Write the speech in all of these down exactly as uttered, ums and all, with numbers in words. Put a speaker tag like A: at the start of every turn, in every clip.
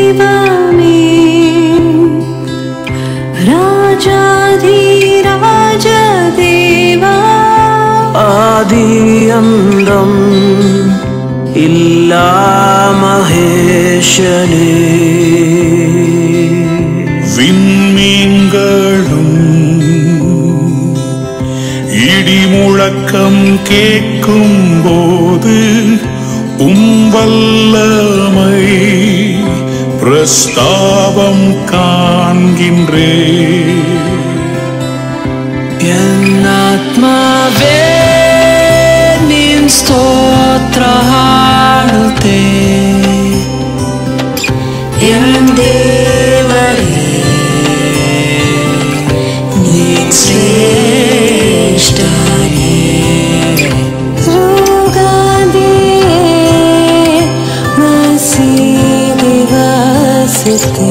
A: രാജാധിരാജദേവാ
B: ആദിയന്തം ഇല്ലാ മഹേശനേ
C: വിൺമീൻകളും ഇടിമുഴക്കം കേൾക്കുമ്പോது ഉംവല്ലமை பிரஸ்தாபம் காண்கின்றே
B: என் ஆத்மாவே நின் ஸ்தோத்திர ஹாடுதே என் தேவரே நீன் சிரேஷ்டரே
A: ருகாதே மசீதிவாசித்தே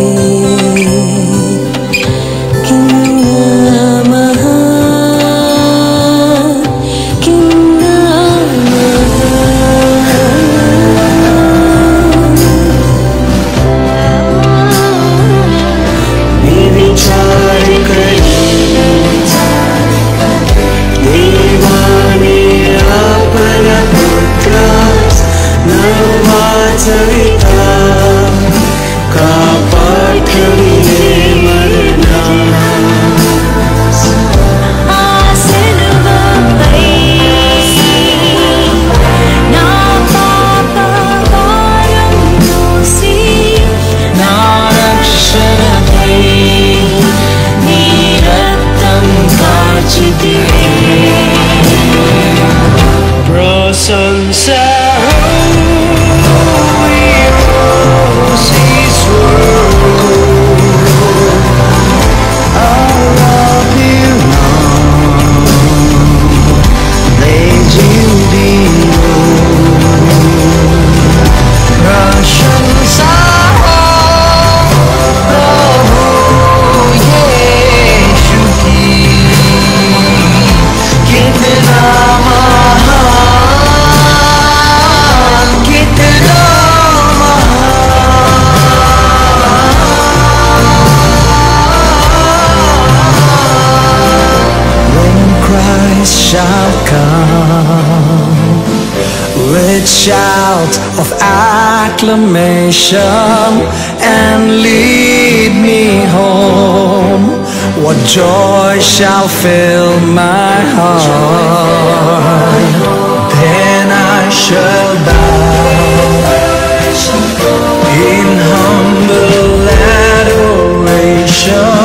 B: shall come with shout of acclamation and lead me home. What joy shall fill my heart? Then I shall bow in humble adoration.